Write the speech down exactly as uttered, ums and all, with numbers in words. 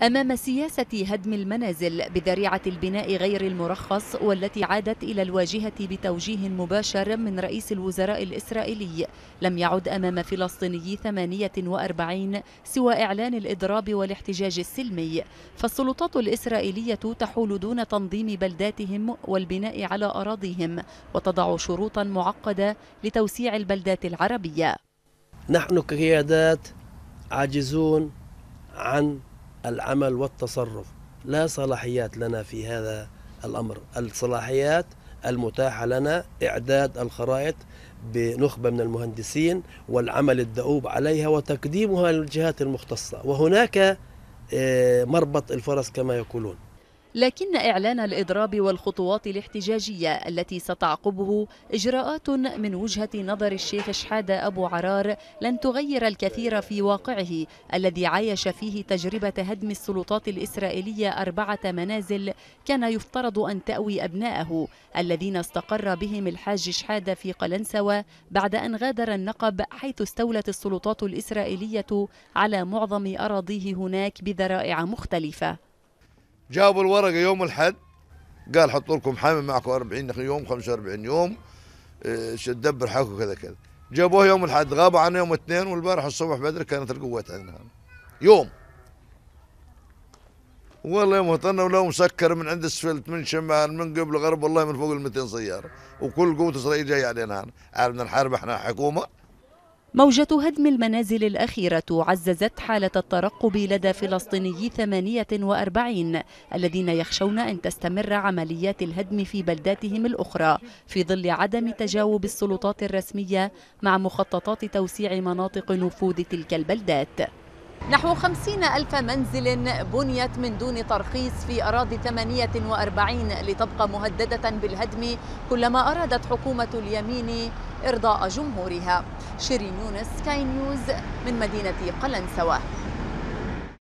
أمام سياسة هدم المنازل بذريعة البناء غير المرخص والتي عادت إلى الواجهة بتوجيه مباشر من رئيس الوزراء الإسرائيلي، لم يعد أمام فلسطينيي ثمانية وأربعين سوى إعلان الإضراب والاحتجاج السلمي، فالسلطات الإسرائيلية تحول دون تنظيم بلداتهم والبناء على أراضيهم، وتضع شروطا معقدة لتوسيع البلدات العربية. نحن كقيادات عاجزون عن العمل والتصرف، لا صلاحيات لنا في هذا الأمر. الصلاحيات المتاحة لنا إعداد الخرائط بنخبة من المهندسين والعمل الدؤوب عليها وتقديمها للجهات المختصة، وهناك مربط الفرس كما يقولون. لكن إعلان الإضراب والخطوات الاحتجاجية التي ستعقبه إجراءات من وجهة نظر الشيخ شحادة أبو عرار لن تغير الكثير في واقعه الذي عايش فيه تجربة هدم السلطات الإسرائيلية أربعة منازل كان يفترض أن تأوي أبنائه الذين استقر بهم الحاج شحادة في قلنسوة بعد أن غادر النقب، حيث استولت السلطات الإسرائيلية على معظم أراضيه هناك بذرائع مختلفة. جابوا الورقة يوم الحد، قال حطوا لكم حامي معكم أربعين يوم خمسة وأربعين يوم تدبر حالكم كذا كذا. جابوه يوم الحد، غابوا عن يوم الاثنين، والبارح الصبح بدري كانت القوات عندنا يوم. والله يوم وطننا ولو مسكر من عند السفلت من شمال من قبل غرب، والله من فوق ال مئتين سيارة، وكل قوة إسرائيل جاية علينا. عارفنا نحارب احنا حكومة. موجة هدم المنازل الأخيرة عززت حالة الترقب لدى فلسطينيي ثمانية وأربعين الذين يخشون أن تستمر عمليات الهدم في بلداتهم الأخرى في ظل عدم تجاوب السلطات الرسمية مع مخططات توسيع مناطق نفوذ تلك البلدات. نحو خمسين ألف منزل بنيت من دون ترخيص في أراضي ثمانية وأربعين لتبقى مهددة بالهدم كلما أرادت حكومة اليمين إرضاء جمهورها. شيرين يونس، سكاي نيوز من مدينة قلنسوة.